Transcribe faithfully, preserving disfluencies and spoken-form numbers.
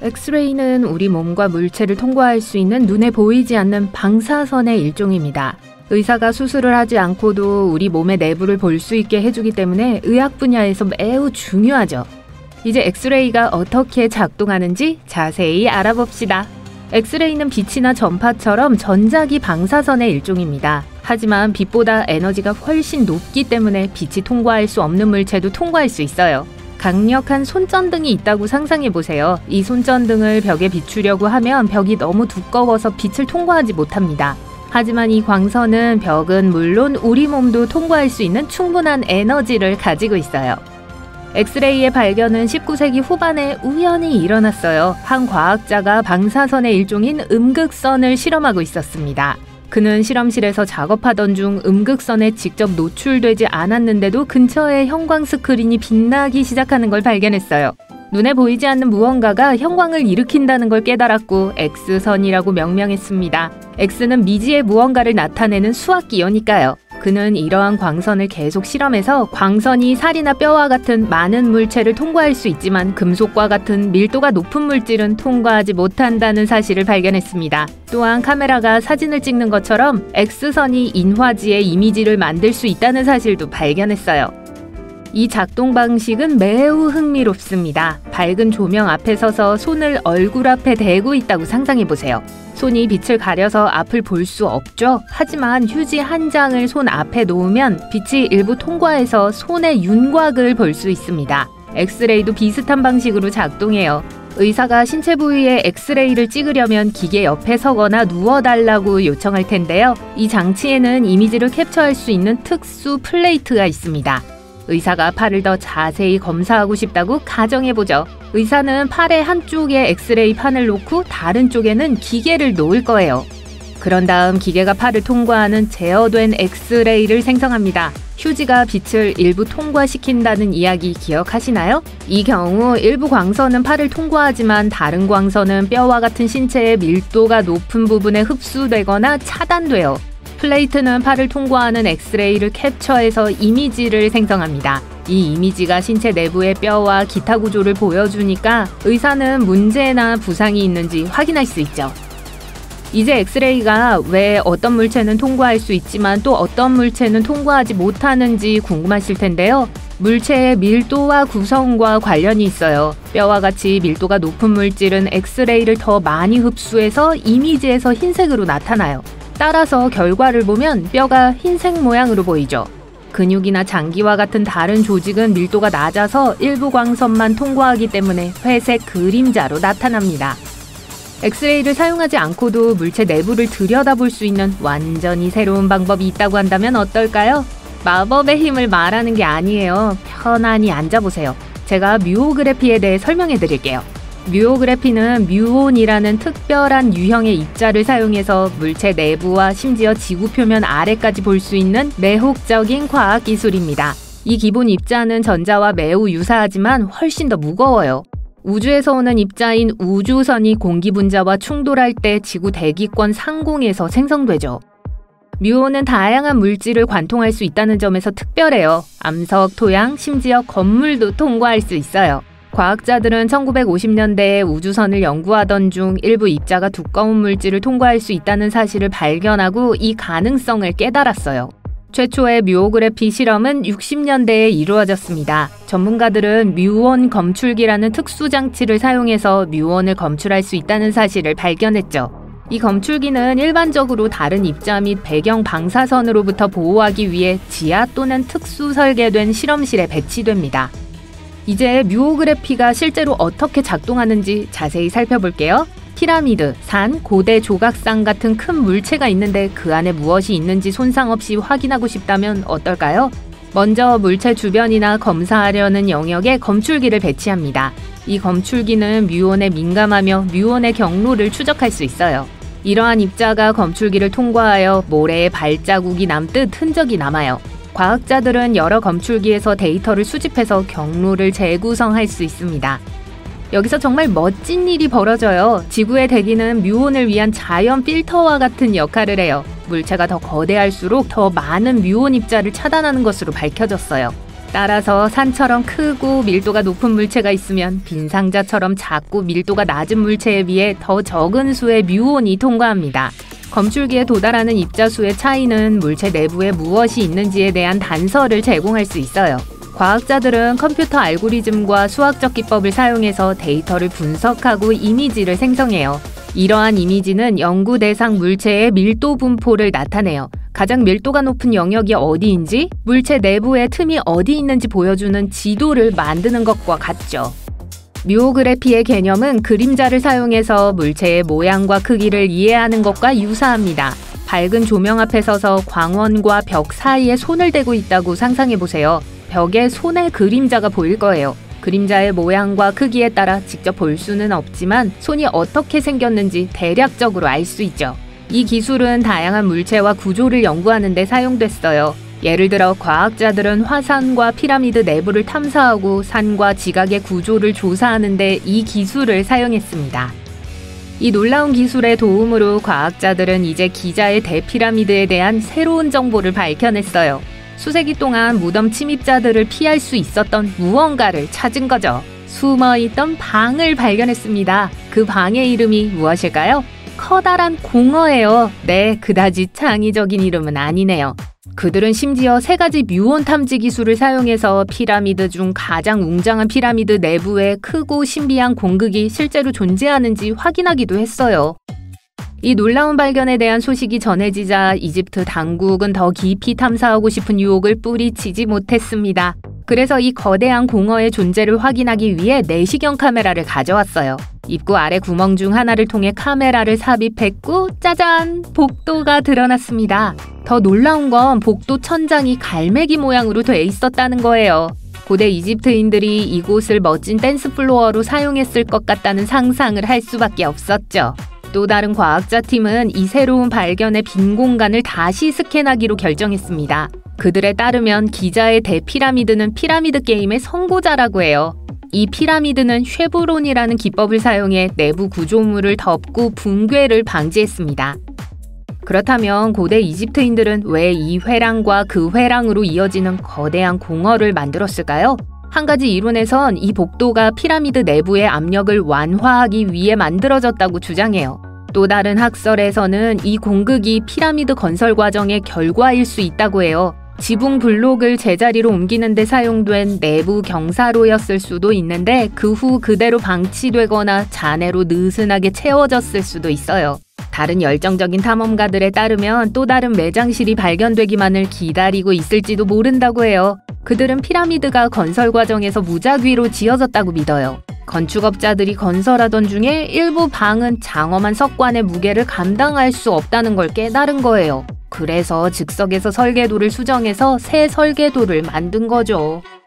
엑스레이는 우리 몸과 물체를 통과할 수 있는 눈에 보이지 않는 방사선의 일종입니다. 의사가 수술을 하지 않고도 우리 몸의 내부를 볼 수 있게 해주기 때문에 의학 분야에서 매우 중요하죠. 이제 엑스레이가 어떻게 작동하는지 자세히 알아봅시다. 엑스레이는 빛이나 전파처럼 전자기 방사선의 일종입니다. 하지만 빛보다 에너지가 훨씬 높기 때문에 빛이 통과할 수 없는 물체도 통과할 수 있어요. 강력한 손전등이 있다고 상상해보세요. 이 손전등을 벽에 비추려고 하면 벽이 너무 두꺼워서 빛을 통과하지 못합니다. 하지만 이 광선은 벽은 물론 우리 몸도 통과할 수 있는 충분한 에너지를 가지고 있어요. 엑스레이의 발견은 십구 세기 후반에 우연히 일어났어요. 한 과학자가 방사선의 일종인 음극선을 실험하고 있었습니다. 그는 실험실에서 작업하던 중 음극선에 직접 노출되지 않았는데도 근처에 형광 스크린이 빛나기 시작하는 걸 발견했어요. 눈에 보이지 않는 무언가가 형광을 일으킨다는 걸 깨달았고 X선이라고 명명했습니다. X는 미지의 무언가를 나타내는 수학기호니까요. 그는 이러한 광선을 계속 실험해서 광선이 살이나 뼈와 같은 많은 물체를 통과할 수 있지만 금속과 같은 밀도가 높은 물질은 통과하지 못한다는 사실을 발견했습니다. 또한 카메라가 사진을 찍는 것처럼 X선이 인화지의 이미지를 만들 수 있다는 사실도 발견했어요. 이 작동 방식은 매우 흥미롭습니다. 밝은 조명 앞에 서서 손을 얼굴 앞에 대고 있다고 상상해보세요. 손이 빛을 가려서 앞을 볼 수 없죠. 하지만 휴지 한 장을 손 앞에 놓으면 빛이 일부 통과해서 손의 윤곽을 볼 수 있습니다. 엑스레이도 비슷한 방식으로 작동해요. 의사가 신체 부위에 엑스레이를 찍으려면 기계 옆에 서거나 누워달라고 요청할 텐데요. 이 장치에는 이미지를 캡처할 수 있는 특수 플레이트가 있습니다. 의사가 팔을 더 자세히 검사하고 싶다고 가정해보죠. 의사는 팔의 한쪽에 엑스레이 판을 놓고 다른 쪽에는 기계를 놓을 거예요. 그런 다음 기계가 팔을 통과하는 제어된 엑스레이를 생성합니다. 휴지가 빛을 일부 통과시킨다는 이야기 기억하시나요? 이 경우 일부 광선은 팔을 통과하지만 다른 광선은 뼈와 같은 신체의 밀도가 높은 부분에 흡수되거나 차단돼요. 플레이트는 팔을 통과하는 엑스레이를 캡처해서 이미지를 생성합니다. 이 이미지가 신체 내부의 뼈와 기타 구조를 보여주니까 의사는 문제나 부상이 있는지 확인할 수 있죠. 이제 엑스레이가 왜 어떤 물체는 통과할 수 있지만 또 어떤 물체는 통과하지 못하는지 궁금하실 텐데요. 물체의 밀도와 구성과 관련이 있어요. 뼈와 같이 밀도가 높은 물질은 엑스레이를 더 많이 흡수해서 이미지에서 흰색으로 나타나요. 따라서 결과를 보면 뼈가 흰색 모양으로 보이죠. 근육이나 장기와 같은 다른 조직은 밀도가 낮아서 일부 광선만 통과하기 때문에 회색 그림자로 나타납니다. 엑스레이를 사용하지 않고도 물체 내부를 들여다볼 수 있는 완전히 새로운 방법이 있다고 한다면 어떨까요? 마법의 힘을 말하는 게 아니에요. 편안히 앉아보세요. 제가 뮤오그래피에 대해 설명해 드릴게요. 뮤오그래피는 뮤온이라는 특별한 유형의 입자를 사용해서 물체 내부와 심지어 지구 표면 아래까지 볼 수 있는 매혹적인 과학기술입니다. 이 기본 입자는 전자와 매우 유사하지만 훨씬 더 무거워요. 우주에서 오는 입자인 우주선이 공기 분자와 충돌할 때 지구 대기권 상공에서 생성되죠. 뮤온은 다양한 물질을 관통할 수 있다는 점에서 특별해요. 암석, 토양, 심지어 건물도 통과할 수 있어요. 과학자들은 천구백오십 년대에 우주선을 연구하던 중 일부 입자가 두꺼운 물질을 통과할 수 있다는 사실을 발견하고 이 가능성을 깨달았어요. 최초의 뮤오그래피 실험은 육십 년대에 이루어졌습니다. 전문가들은 뮤온 검출기라는 특수 장치를 사용해서 뮤온을 검출할 수 있다는 사실을 발견했죠. 이 검출기는 일반적으로 다른 입자 및 배경 방사선으로부터 보호하기 위해 지하 또는 특수 설계된 실험실에 배치됩니다. 이제 뮤오그래피가 실제로 어떻게 작동하는지 자세히 살펴볼게요. 피라미드, 산, 고대 조각상 같은 큰 물체가 있는데 그 안에 무엇이 있는지 손상 없이 확인하고 싶다면 어떨까요? 먼저 물체 주변이나 검사하려는 영역에 검출기를 배치합니다. 이 검출기는 뮤온에 민감하며 뮤온의 경로를 추적할 수 있어요. 이러한 입자가 검출기를 통과하여 모래에 발자국이 남듯 흔적이 남아요. 과학자들은 여러 검출기에서 데이터를 수집해서 경로를 재구성할 수 있습니다. 여기서 정말 멋진 일이 벌어져요. 지구의 대기는 뮤온을 위한 자연 필터와 같은 역할을 해요. 물체가 더 거대할수록 더 많은 뮤온 입자를 차단하는 것으로 밝혀졌어요. 따라서 산처럼 크고 밀도가 높은 물체가 있으면 빈 상자처럼 작고 밀도가 낮은 물체에 비해 더 적은 수의 뮤온이 통과합니다. 검출기에 도달하는 입자수의 차이는 물체 내부에 무엇이 있는지에 대한 단서를 제공할 수 있어요. 과학자들은 컴퓨터 알고리즘과 수학적 기법을 사용해서 데이터를 분석하고 이미지를 생성해요. 이러한 이미지는 연구 대상 물체의 밀도 분포를 나타내요. 가장 밀도가 높은 영역이 어디인지, 물체 내부에 틈이 어디 있는지 보여주는 지도를 만드는 것과 같죠. 뮤오그래피의 개념은 그림자를 사용해서 물체의 모양과 크기를 이해하는 것과 유사합니다. 밝은 조명 앞에 서서 광원과 벽 사이에 손을 대고 있다고 상상해보세요. 벽에 손의 그림자가 보일 거예요. 그림자의 모양과 크기에 따라 직접 볼 수는 없지만 손이 어떻게 생겼는지 대략적으로 알 수 있죠. 이 기술은 다양한 물체와 구조를 연구하는 데 사용됐어요. 예를 들어 과학자들은 화산과 피라미드 내부를 탐사하고 산과 지각의 구조를 조사하는 데 이 기술을 사용했습니다. 이 놀라운 기술의 도움으로 과학자들은 이제 기자의 대피라미드에 대한 새로운 정보를 밝혀냈어요. 수세기 동안 무덤 침입자들을 피할 수 있었던 무언가를 찾은 거죠. 숨어있던 방을 발견했습니다. 그 방의 이름이 무엇일까요? 커다란 공허예요. 네, 그다지 창의적인 이름은 아니네요. 그들은 심지어 세 가지 뮤온 탐지 기술을 사용해서 피라미드 중 가장 웅장한 피라미드 내부에 크고 신비한 공극이 실제로 존재하는지 확인하기도 했어요. 이 놀라운 발견에 대한 소식이 전해지자 이집트 당국은 더 깊이 탐사하고 싶은 유혹을 뿌리치지 못했습니다. 그래서 이 거대한 공허의 존재를 확인하기 위해 내시경 카메라를 가져왔어요. 입구 아래 구멍 중 하나를 통해 카메라를 삽입했고 짜잔! 복도가 드러났습니다. 더 놀라운 건 복도 천장이 갈매기 모양으로 돼 있었다는 거예요. 고대 이집트인들이 이곳을 멋진 댄스 플로어로 사용했을 것 같다는 상상을 할 수밖에 없었죠. 또 다른 과학자 팀은 이 새로운 발견의 빈 공간을 다시 스캔하기로 결정했습니다. 그들에 따르면 기자의 대피라미드는 피라미드 게임의 선고자라고 해요. 이 피라미드는 쉐브론이라는 기법을 사용해 내부 구조물을 덮고 붕괴를 방지했습니다. 그렇다면 고대 이집트인들은 왜 이 회랑과 그 회랑으로 이어지는 거대한 공허를 만들었을까요? 한 가지 이론에선 이 복도가 피라미드 내부의 압력을 완화하기 위해 만들어졌다고 주장해요. 또 다른 학설에서는 이 공극이 피라미드 건설 과정의 결과일 수 있다고 해요. 지붕 블록을 제자리로 옮기는 데 사용된 내부 경사로였을 수도 있는데 그 후 그대로 방치되거나 잔해로 느슨하게 채워졌을 수도 있어요. 다른 열정적인 탐험가들에 따르면 또 다른 매장실이 발견되기만을 기다리고 있을지도 모른다고 해요. 그들은 피라미드가 건설 과정에서 무작위로 지어졌다고 믿어요. 건축업자들이 건설하던 중에 일부 방은 장엄한 석관의 무게를 감당할 수 없다는 걸 깨달은 거예요. 그래서 즉석에서 설계도를 수정해서 새 설계도를 만든 거죠.